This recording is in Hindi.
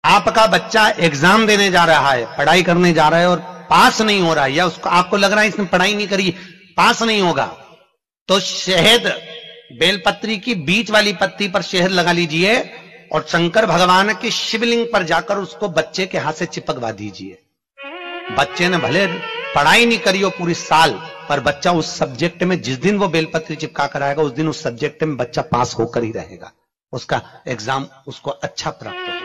आपका बच्चा एग्जाम देने जा रहा है, पढ़ाई करने जा रहा है और पास नहीं हो रहा है, या उसको आपको लग रहा है इसने पढ़ाई नहीं करी, पास नहीं होगा, तो शहद, बेलपत्री की बीच वाली पत्ती पर शहद लगा लीजिए और शंकर भगवान के शिवलिंग पर जाकर उसको बच्चे के हाथ से चिपकवा दीजिए। बच्चे ने भले पढ़ाई नहीं करी हो पूरी साल, पर बच्चा उस सब्जेक्ट में जिस दिन वो बेलपत्री चिपका कर आएगा उस दिन उस सब्जेक्ट में बच्चा पास होकर ही रहेगा, उसका एग्जाम उसको अच्छा प्राप्त होगा।